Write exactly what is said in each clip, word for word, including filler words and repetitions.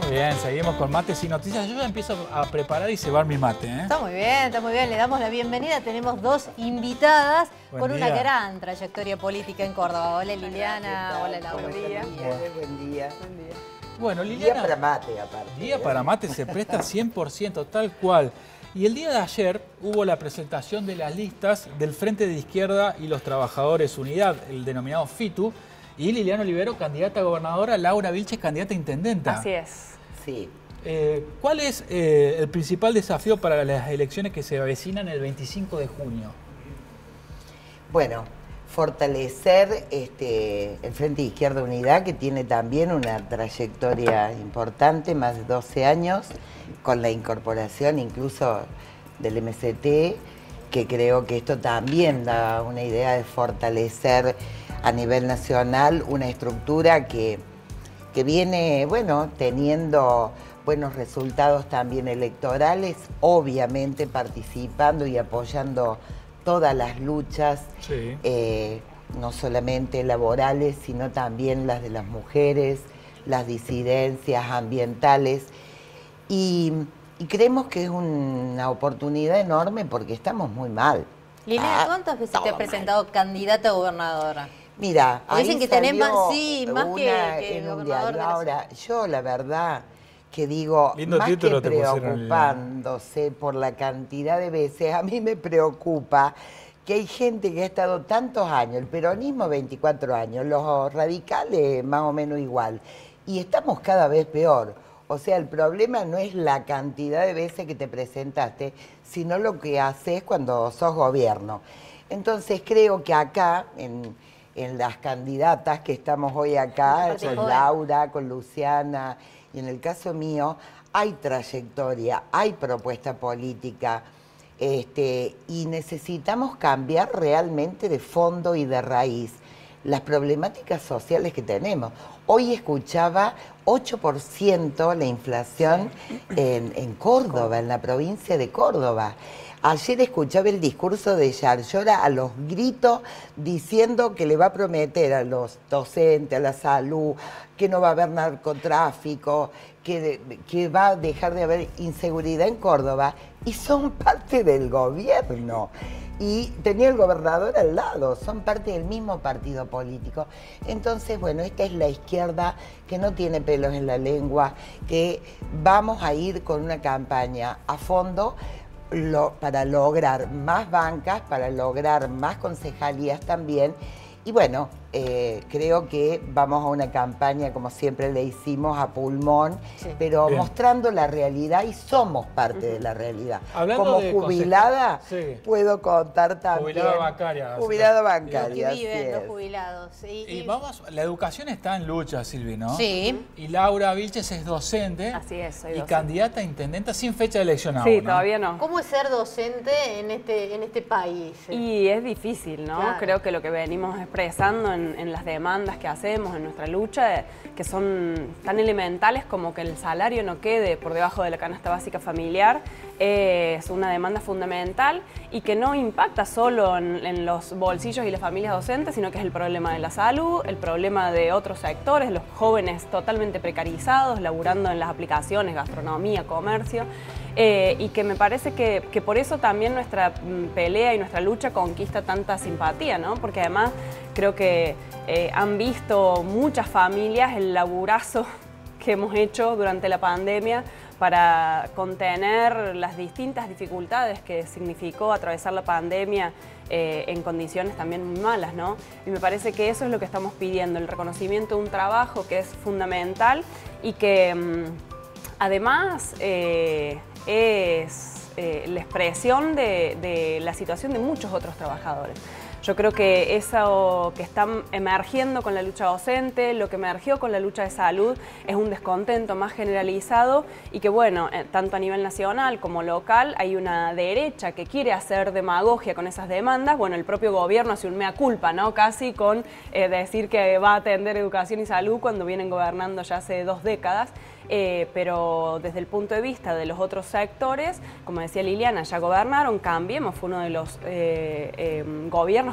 Muy bien, seguimos con mates y noticias. Yo ya empiezo a preparar y cebar mi mate, ¿eh? Está muy bien, está muy bien. Le damos la bienvenida. Tenemos dos invitadas Buen con día. una gran trayectoria política en Córdoba. Hola Liliana, hola Laura. Buen día. Bueno. Buen día. Bueno, Día Liliana, para mate, aparte. día ¿eh? para mate se presta cien por ciento, tal cual. Y el día de ayer hubo la presentación de las listas del Frente de Izquierda y los Trabajadores Unidad, el denominado FITU, y Liliana Olivero, candidata a gobernadora, Laura Vilches, candidata a intendenta. Así es. Sí. Eh, ¿Cuál es eh, el principal desafío para las elecciones que se avecinan el veinticinco de junio? Bueno, fortalecer este, el Frente de Izquierda Unidad, que tiene también una trayectoria importante, más de doce años, con la incorporación incluso del M C T, que creo que esto también da una idea de fortalecer a nivel nacional una estructura que, que viene, bueno, teniendo buenos resultados también electorales, obviamente participando y apoyando todas las luchas, Sí. eh, no solamente laborales, sino también las de las mujeres, las disidencias ambientales. Y, y creemos que es una oportunidad enorme porque estamos muy mal. Liliana, Ah, ¿cuántas veces te todo has presentado candidata a gobernadora? Mira, Dicen ahí que tenés salió más- sí, más que- una que en un gobernador diario. de la Ahora, yo la verdad que digo, Lindo más que título te pusieron, preocupándose por la cantidad de veces, a mí me preocupa que hay gente que ha estado tantos años, el peronismo veinticuatro años, los radicales más o menos igual, y estamos cada vez peor. O sea, el problema no es la cantidad de veces que te presentaste, sino lo que haces cuando sos gobierno. Entonces creo que acá, en, en las candidatas que estamos hoy acá, Parte con joven. Laura, con Luciana, y en el caso mío, hay trayectoria, hay propuesta política, este, y necesitamos cambiar realmente de fondo y de raíz las problemáticas sociales que tenemos. Hoy escuchaba ocho por ciento la inflación en, en Córdoba, en la provincia de Córdoba. Ayer escuchaba el discurso de Yarlora a los gritos diciendo que le va a prometer a los docentes, a la salud, que no va a haber narcotráfico, que, que va a dejar de haber inseguridad en Córdoba, y son parte del gobierno. Y tenía el gobernador al lado, son parte del mismo partido político. Entonces, bueno, esta es la izquierda que no tiene pelos en la lengua, que vamos a ir con una campaña a fondo lo, para lograr más bancas, para lograr más concejalías también. Y bueno, eh, creo que vamos a una campaña, como siempre le hicimos, a pulmón, Sí. pero Bien. mostrando la realidad, y somos parte de la realidad. Hablando Como de jubilada, conceja- sí. puedo contar también. Jubilada bancaria. Jubilada Los bancaria, que así viven, los es. jubilados. Y, Y y- vamos, la educación está en lucha, Silvi, ¿no? Sí. Y Laura Vilches es docente. Así es, soy Y docente. candidata a intendenta sin fecha de elección aún, Sí, ¿no? todavía no. ¿Cómo es ser docente en este, en este país? Y es difícil, ¿no? Claro. Creo que lo que venimos expresando en, en las demandas que hacemos, en nuestra lucha, eh, que son tan elementales como que el salario no quede por debajo de la canasta básica familiar, eh, es una demanda fundamental y que no impacta solo en, en los bolsillos y las familias docentes, sino que es el problema de la salud, el problema de otros sectores, los jóvenes totalmente precarizados, laburando en las aplicaciones, gastronomía, comercio. Eh, y que me parece que, que por eso también nuestra mm, pelea y nuestra lucha conquista tanta simpatía, ¿no? Porque además creo que eh, han visto muchas familias el laburazo que hemos hecho durante la pandemia para contener las distintas dificultades que significó atravesar la pandemia eh, en condiciones también muy malas, ¿no? Y me parece que eso es lo que estamos pidiendo, el reconocimiento de un trabajo que es fundamental y que mm, además eh, es eh, la expresión de, de la situación de muchos otros trabajadores. Yo creo que eso que está emergiendo con la lucha docente, lo que emergió con la lucha de salud, es un descontento más generalizado y que, bueno, eh, tanto a nivel nacional como local hay una derecha que quiere hacer demagogia con esas demandas. Bueno, el propio gobierno hace un mea culpa, ¿no? Casi con eh, decir que va a atender educación y salud cuando vienen gobernando ya hace dos décadas. Eh, pero desde el punto de vista de los otros sectores, como decía Liliana, ya gobernaron, Cambiemos fue uno de los eh, eh, gobiernos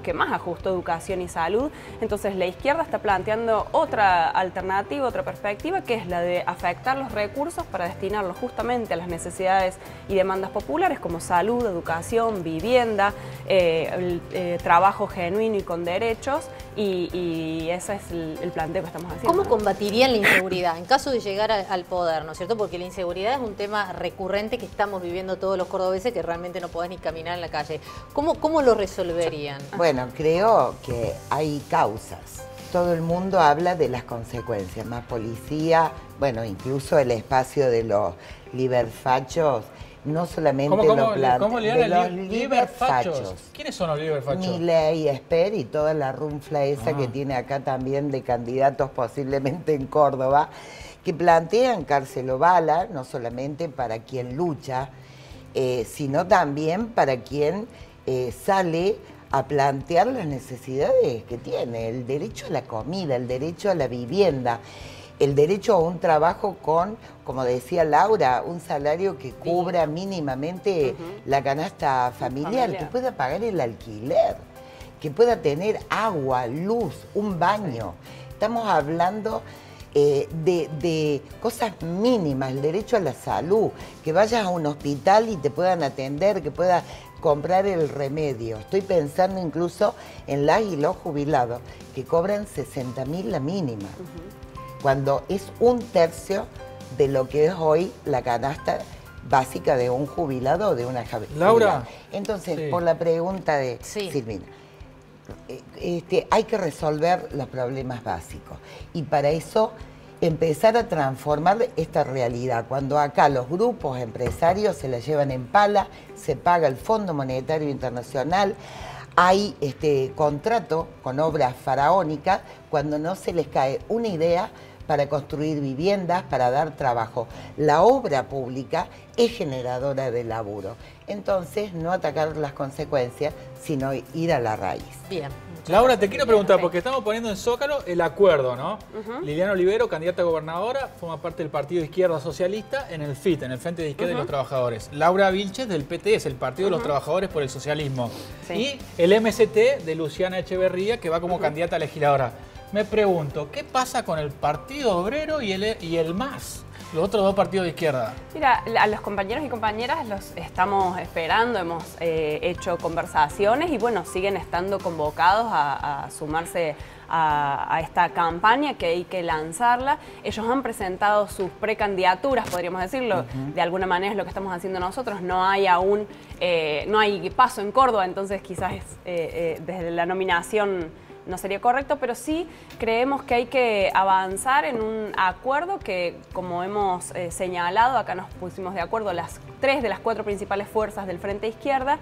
los que más ajustó educación y salud. Entonces la izquierda está planteando otra alternativa, otra perspectiva, que es la de afectar los recursos para destinarlos justamente a las necesidades y demandas populares como salud, educación, vivienda, eh, el, eh, trabajo genuino y con derechos, y, y ese es el, el planteo que estamos haciendo. ¿Cómo combatirían la inseguridad en caso de llegar a, al poder, ¿no es cierto? Porque la inseguridad es un tema recurrente que estamos viviendo todos los cordobeses, que realmente no podés ni caminar en la calle. ¿Cómo, cómo lo resolverían? Bueno, creo que hay causas. Todo el mundo habla de las consecuencias, más policía, bueno, incluso el espacio de los liberfachos, no solamente ¿Cómo, cómo, lo plan... ¿cómo le de llaman los li liberfachos? liberfachos. ¿Quiénes son los liberfachos? Milei, Esper y toda la runfla esa Ah. que tiene acá también de candidatos posiblemente en Córdoba, que plantean cárcel o bala, no solamente para quien lucha, eh, sino también para quien eh, sale a plantear las necesidades que tiene, el derecho a la comida, el derecho a la vivienda, el derecho a un trabajo con, como decía Laura, un salario que cubra mínimamente uh-huh. la canasta familiar, familiar, que pueda pagar el alquiler, que pueda tener agua, luz, un baño. Estamos hablando eh, de, de cosas mínimas, el derecho a la salud, que vayas a un hospital y te puedan atender, que puedas comprar el remedio. Estoy pensando incluso en las y los jubilados, que cobran sesenta mil la mínima. Uh-huh. Cuando es un tercio de lo que es hoy la canasta básica de un jubilado o de una jubilada. Laura. Entonces, sí. por la pregunta de sí. Silvina, este, hay que resolver los problemas básicos. Y para eso, empezar a transformar esta realidad. Cuando acá los grupos empresarios se la llevan en pala, se paga el Fondo Monetario Internacional, hay este contrato con obras faraónicas cuando no se les cae una idea para construir viviendas, para dar trabajo. La obra pública es generadora de laburo. Entonces, no atacar las consecuencias, sino ir a la raíz. Bien. Laura, te quiero preguntar, porque estamos poniendo en Zócalo el acuerdo, ¿no? Uh-huh. Liliana Olivero, candidata a gobernadora, forma parte del Partido de Izquierda Socialista en el F I T, en el Frente de Izquierda uh-huh. de los Trabajadores. Laura Vilches, del P T S, el Partido uh-huh. de los Trabajadores por el Socialismo. Sí. Y el M S T de Luciana Echeverría, que va como uh-huh. candidata a legisladora. Me pregunto, ¿qué pasa con el Partido Obrero y el, y el M A S? Los otros dos partidos de izquierda. Mira, a los compañeros y compañeras los estamos esperando, hemos eh, hecho conversaciones y bueno, siguen estando convocados a, a sumarse a, a esta campaña que hay que lanzarla. Ellos han presentado sus precandidaturas, podríamos decirlo, uh-huh. de alguna manera es lo que estamos haciendo nosotros. No hay aún, eh, no hay paso en Córdoba, entonces quizás es, eh, eh, desde la nominación no sería correcto, pero sí creemos que hay que avanzar en un acuerdo que, como hemos eh, señalado, acá nos pusimos de acuerdo las tres de las cuatro principales fuerzas del Frente Izquierda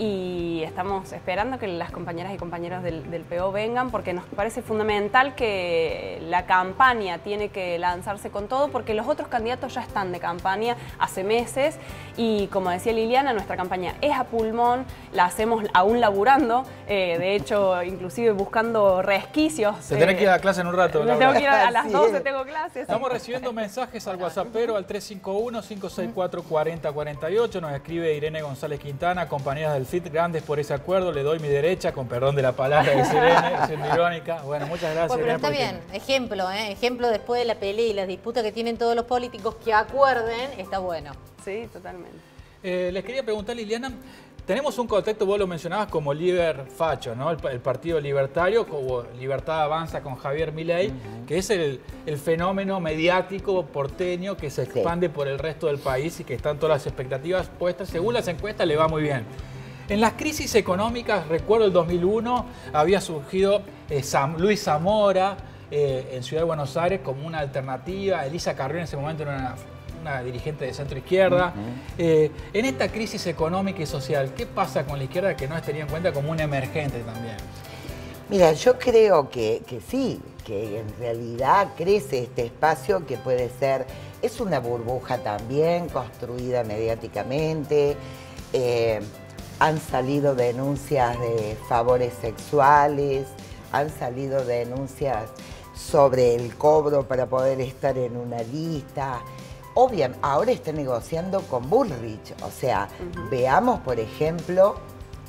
y estamos esperando que las compañeras y compañeros del, del P O vengan porque nos parece fundamental que la campaña tiene que lanzarse con todo porque los otros candidatos ya están de campaña hace meses y, como decía Liliana, nuestra campaña es a pulmón, la hacemos aún laburando, eh, de hecho, inclusive buscando resquicios. Se tiene eh, que ir a la clase en un rato. Me tengo que ir a, a las sí. doce, tengo clases. Estamos recibiendo mensajes al WhatsAppero al tres cinco uno, cinco seis cuatro, cuatro cero cuatro ocho. Nos escribe Irene González Quintana, compañeras del F I T, grandes por ese acuerdo. Le doy mi derecha, con perdón de la palabra, dice Irene, siendo irónica. Bueno, muchas gracias. Bueno, pero Irene, está bien, ejemplo, ¿eh? ejemplo después de la pelea y las disputas que tienen todos los políticos que acuerden, está bueno. Sí, totalmente. Eh, les quería preguntar, Liliana, tenemos un contexto, vos lo mencionabas como liberfacho, ¿no? El, el Partido Libertario, como Libertad Avanza con Javier Milei, uh-huh. que es el, el fenómeno mediático porteño que se expande sí. por el resto del país y que están todas las expectativas puestas. Según las encuestas, le va muy bien. En las crisis económicas, recuerdo el dos mil uno, había surgido eh, Sam, Luis Zamora eh, en Ciudad de Buenos Aires como una alternativa. Elisa Carrió en ese momento era una... una dirigente de centro izquierda. Uh-huh. eh, en esta crisis económica y social, ¿qué pasa con la izquierda que no es tenida en cuenta como un emergente también? Mira, yo creo que, que sí, que en realidad crece este espacio que puede ser, es una burbuja también construida mediáticamente, eh, han salido denuncias de favores sexuales, han salido denuncias sobre el cobro para poder estar en una lista. Obviamente, ahora está negociando con Bullrich, o sea, uh-huh. veamos, por ejemplo,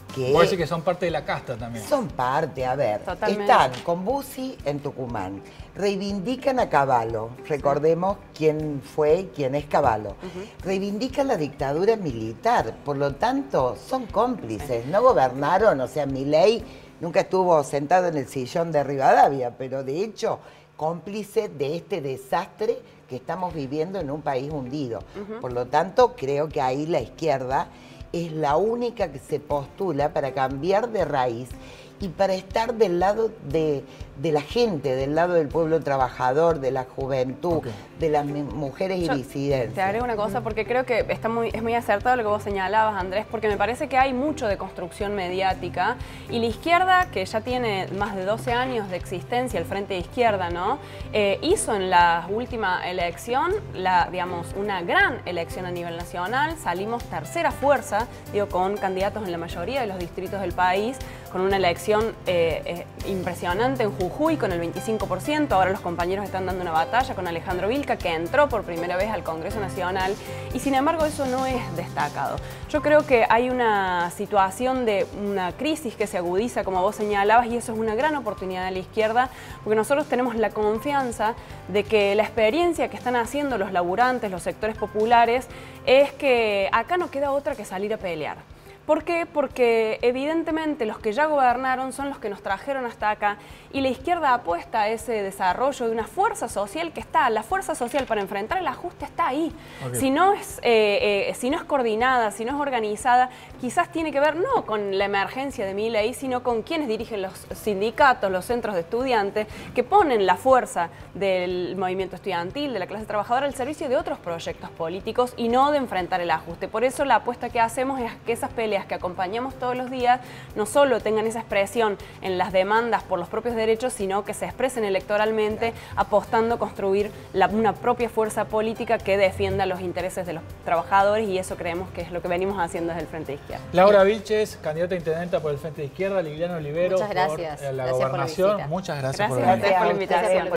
que... Puede decir que son parte de la casta también. Son parte, a ver. Totalmente. Están con Bussi en Tucumán. Reivindican a Cavallo. Recordemos quién fue y quién es Cavallo. Uh-huh. Reivindican la dictadura militar. Por lo tanto, son cómplices. No gobernaron, o sea, Milei nunca estuvo sentado en el sillón de Rivadavia, pero de hecho, cómplice de este desastre que estamos viviendo en un país hundido. Uh-huh. Por lo tanto, creo que ahí la izquierda es la única que se postula para cambiar de raíz y para estar del lado de, de la gente, del lado del pueblo trabajador, de la juventud, okay. de las mujeres Yo y disidencias. Te agrego una cosa, porque creo que está muy, es muy acertado lo que vos señalabas, Andrés, porque me parece que hay mucho de construcción mediática y la izquierda, que ya tiene más de doce años de existencia, el Frente de Izquierda, ¿no? Eh, hizo en la última elección, la, digamos, una gran elección a nivel nacional, salimos tercera fuerza, digo, con candidatos en la mayoría de los distritos del país, con una elección eh, eh, impresionante en Jujuy con el veinticinco por ciento. Ahora los compañeros están dando una batalla con Alejandro Vilca, que entró por primera vez al Congreso Nacional y sin embargo eso no es destacado. Yo creo que hay una situación de una crisis que se agudiza, como vos señalabas, y eso es una gran oportunidad de la izquierda, porque nosotros tenemos la confianza de que la experiencia que están haciendo los laburantes, los sectores populares, es que acá no queda otra que salir a pelear. ¿Por qué? Porque evidentemente los que ya gobernaron son los que nos trajeron hasta acá y la izquierda apuesta a ese desarrollo de una fuerza social que está, la fuerza social para enfrentar el ajuste está ahí. Okay. Si no es, eh, eh, si no es coordinada, si no es organizada, quizás tiene que ver no con la emergencia de Milei, sino con quienes dirigen los sindicatos, los centros de estudiantes, que ponen la fuerza del movimiento estudiantil, de la clase trabajadora al servicio de otros proyectos políticos y no de enfrentar el ajuste. Por eso la apuesta que hacemos es que esas peleas que acompañamos todos los días no solo tengan esa expresión en las demandas por los propios derechos, sino que se expresen electoralmente apostando a construir la, una propia fuerza política que defienda los intereses de los trabajadores y eso creemos que es lo que venimos haciendo desde el Frente de Izquierda. Laura Vilches, candidata a intendenta por el Frente de Izquierda, Liliana Olivero Muchas gracias. por la gracias gobernación. por la Muchas gracias, gracias por, gracias por la invitación.